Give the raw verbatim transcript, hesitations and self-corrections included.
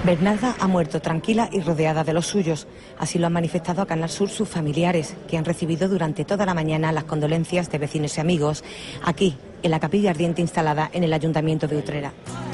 Bernarda ha muerto tranquila y rodeada de los suyos. Así lo han manifestado a Canal Sur sus familiares, que han recibido durante toda la mañana las condolencias de vecinos y amigos, aquí, en la capilla ardiente instalada en el Ayuntamiento de Utrera.